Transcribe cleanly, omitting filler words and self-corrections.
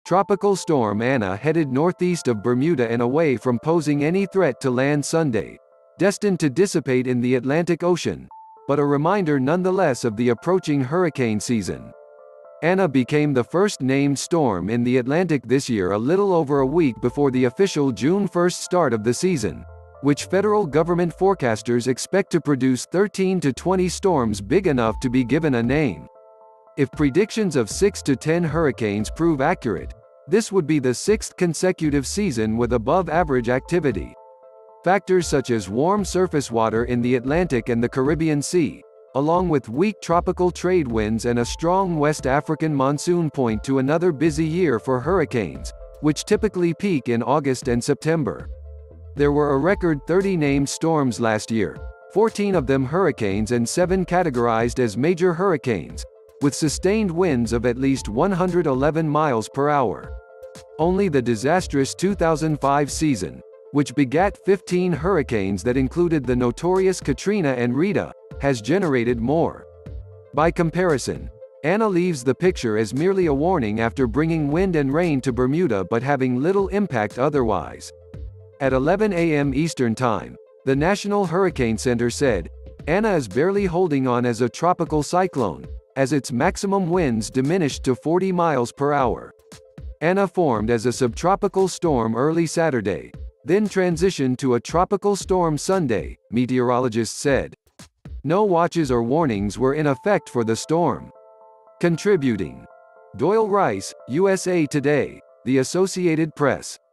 Tropical storm Anna headed northeast of Bermuda and away from posing any threat to land Sunday, destined to dissipate in the Atlantic Ocean, but a reminder nonetheless of the approaching hurricane season. Anna became the first named storm in the Atlantic this year a little over a week before the official June 1 start of the season, which federal government forecasters expect to produce 13 to 20 storms big enough to be given a name. If predictions of 6 to 10 hurricanes prove accurate, this would be the sixth consecutive season with above-average activity. Factors such as warm surface water in the Atlantic and the Caribbean Sea, along with weak tropical trade winds and a strong West African monsoon, point to another busy year for hurricanes, which typically peak in August and September. There were a record 30 named storms last year, 14 of them hurricanes and 7 categorized as major hurricanes, with sustained winds of at least 111 miles per hour. Only the disastrous 2005 season, which begat 15 hurricanes that included the notorious Katrina and Rita, has generated more. By comparison, Anna leaves the picture as merely a warning after bringing wind and rain to Bermuda but having little impact otherwise. At 11 a.m. Eastern Time, the National Hurricane Center said, Anna is barely holding on as a tropical cyclone, as its maximum winds diminished to 40 miles per hour. Anna formed as a subtropical storm early Saturday, then transitioned to a tropical storm Sunday, meteorologists said. No watches or warnings were in effect for the storm. Contributing: Doyle Rice, USA Today, The Associated Press.